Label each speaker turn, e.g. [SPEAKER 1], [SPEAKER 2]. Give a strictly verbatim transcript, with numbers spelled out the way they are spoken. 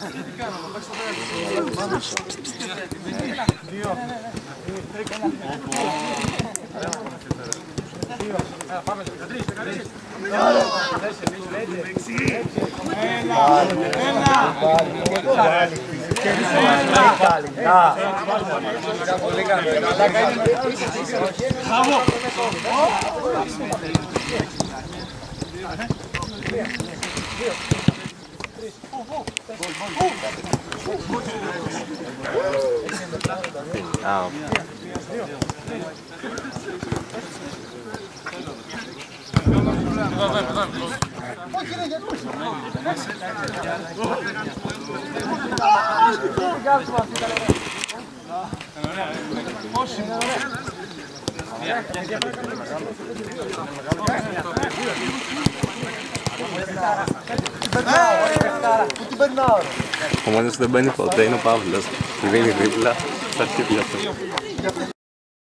[SPEAKER 1] Ο μόνος που δεν μπαίνει ποτέ είναι ο Παύλος. Τη δίνει δίπλα στα αρχίδια του.